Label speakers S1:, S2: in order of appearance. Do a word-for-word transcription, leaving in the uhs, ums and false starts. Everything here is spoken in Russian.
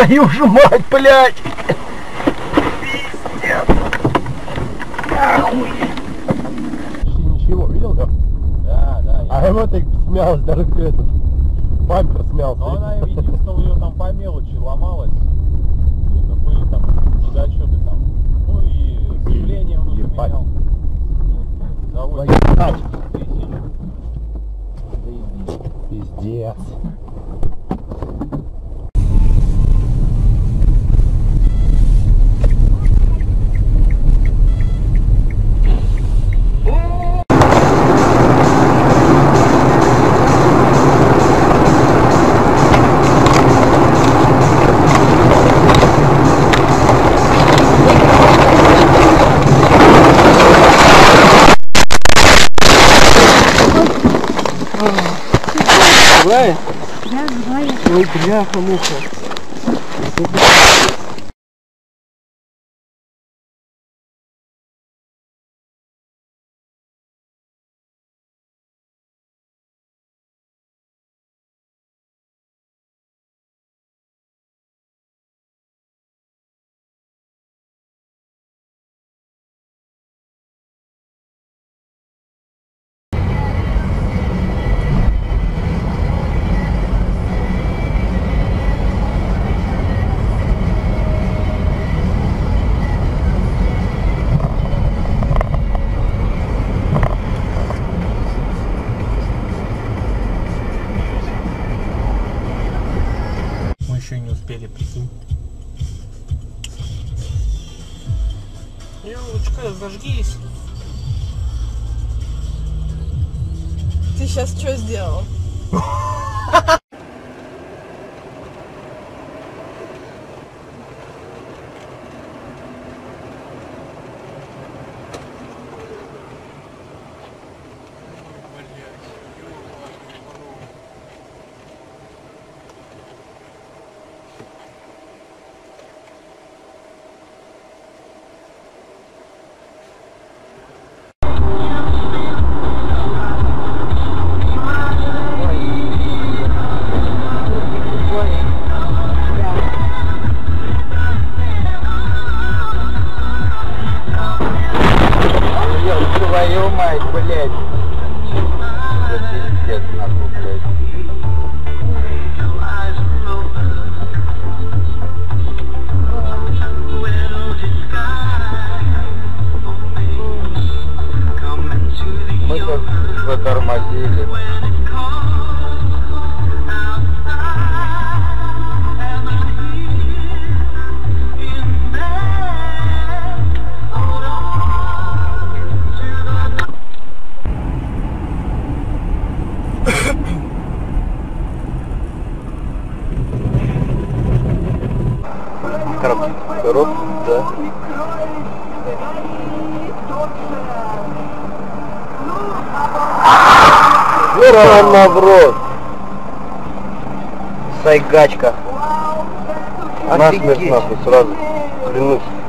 S1: твою же мать, блядь! Пиздец! Нахуй! Ничего, видел как?
S2: Да, да.
S1: А ему так смялась, даже этот бампер смялся.
S2: Но она, единственное, у нее там по мелочи ломалась. Это были там недочеты там. Ну и крепление он уже менял. Завод тысяч.
S1: Пиздец. Живая?
S3: Да, живая.
S1: Ой, бляха-муха.
S2: Еще не успели, прикинь. Елочка, зажгись.
S3: Ты сейчас что сделал?
S1: Твою мать, блядь. Это пиздец, нахуй, блядь. Мы тут затормозили. Коробка. Коробка, да. Прямо в рот. Сайгачка. Насмерть нахуй сразу. Клянусь.